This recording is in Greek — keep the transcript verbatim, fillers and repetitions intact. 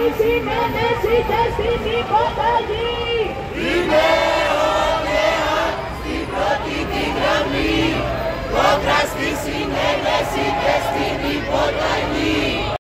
στη συνένεση και στην υποταγή. Είναι ωραία στην πρώτη τη γραμμή, κόντρα στη συνένεση και στην υποταγή.